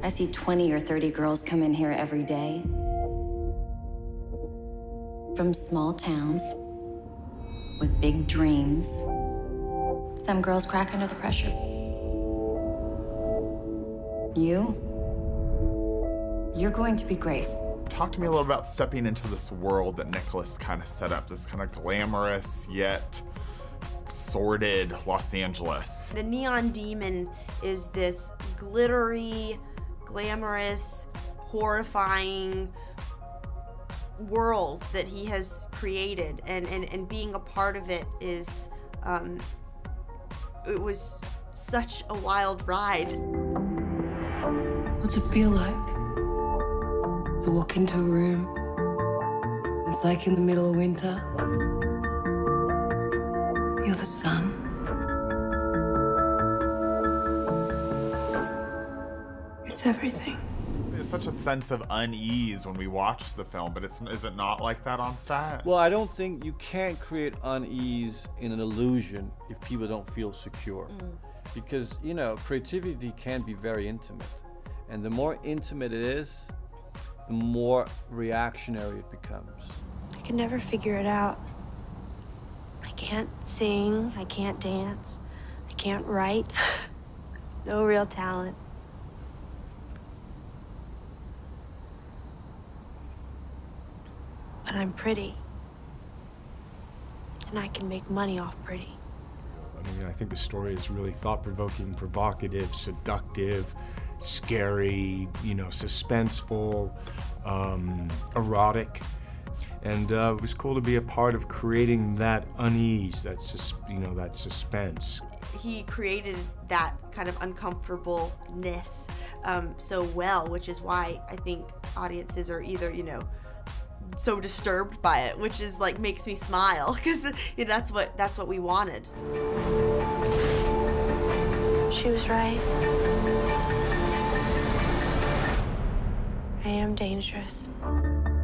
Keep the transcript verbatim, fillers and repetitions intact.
I see twenty or thirty girls come in here every day. From small towns with big dreams. Some girls crack under the pressure. You? You're going to be great. Talk to me a little about stepping into this world that Nicolas kind of set up, this kind of glamorous yet sordid Los Angeles. The Neon Demon is this glittery, glamorous, horrifying world that he has created, and, and, and being a part of it is, um, it was such a wild ride. What's it feel like? You walk into a room, it's like in the middle of winter. You're the sun. It's everything. There's such a sense of unease when we watch the film, but it's, is it not like that on set? Well, I don't think you can't create unease in an illusion if people don't feel secure. Mm. Because, you know, creativity can be very intimate. And the more intimate it is, the more reactionary it becomes. I can never figure it out. I can't sing, I can't dance, I can't write. No real talent. But I'm pretty. And I can make money off pretty. I mean, I think the story is really thought-provoking, provocative, seductive, scary, you know, suspenseful, um, erotic. And uh, it was cool to be a part of creating that unease, that sus you know, that suspense. He created that kind of uncomfortableness um, so well, which is why I think audiences are either, you know, so disturbed by it, which is like makes me smile, because you know, that's what that's what we wanted. She was right. I am dangerous.